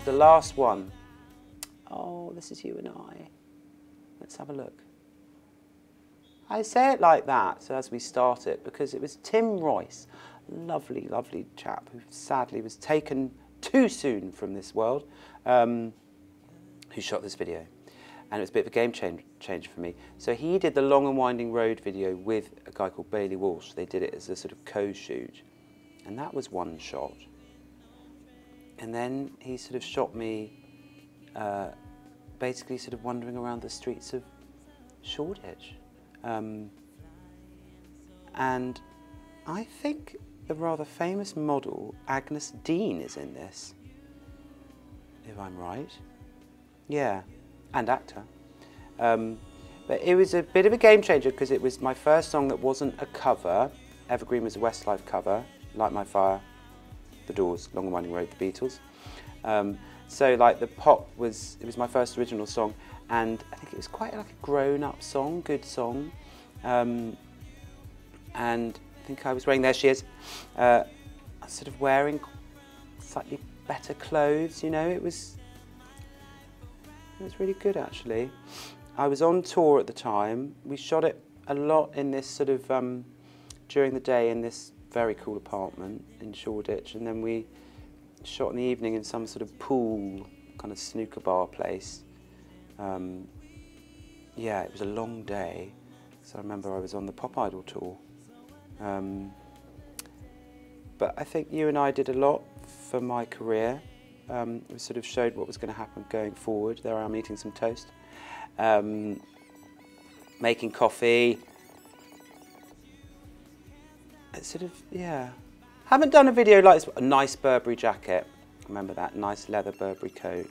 the last one. Oh, this is You and I. Let's have a look. I say it like that, so as we start it, because it was Tim Royce, lovely, lovely chap, who sadly was taken too soon from this world, who shot this video. And it was a bit of a game changer for me. So he did the Long and Winding Road video with a guy called Bailey Walsh. They did it as a sort of co-shoot. And that was one shot. And then he sort of shot me basically sort of wandering around the streets of Shoreditch. And I think the rather famous model Agnes Dean is in this, if I'm right. Yeah, and actor. But it was a bit of a game changer because it was my first song that wasn't a cover. Evergreen was a Westlife cover, Light My Fire, The Doors, Long and Winding Road, The Beatles. So like the pop it was my first original song, and I think it was quite like a grown-up song, good song. And I think I was wearing, there she is, sort of wearing slightly better clothes, you know, it was really good actually. I was on tour at the time. We shot it a lot in this sort of, during the day in this very cool apartment in Shoreditch, and then we shot in the evening in some sort of pool, kind of snooker bar place. Yeah, it was a long day. So I remember I was on the Pop Idol tour. But I think You and I did a lot for my career. We sort of showed what was going to happen going forward. There I am eating some toast. Making coffee. It's sort of, yeah. Haven't done a video like this. A nice Burberry jacket. Remember that, nice leather Burberry coat.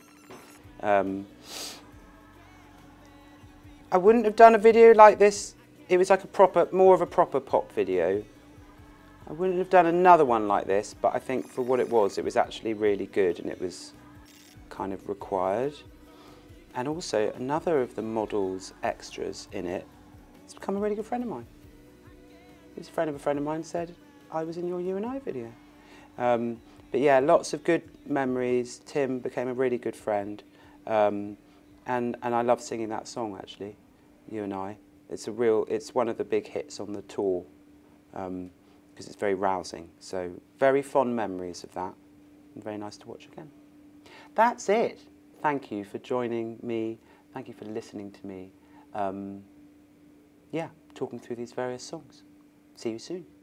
I wouldn't have done a video like this. It was like more of a proper pop video. I wouldn't have done another one like this, but I think for what it was actually really good, and it was kind of required. And also, another of the model's extras in it has become a really good friend of mine. He was a friend of mine, said, I was in your You and I video. But yeah, lots of good memories. Tim became a really good friend. And I love singing that song, actually, You and I. It's one of the big hits on the tour, because it's very rousing. So very fond memories of that, and very nice to watch again. That's it. Thank you for joining me. Thank you for listening to me. Yeah, talking through these various songs. See you soon.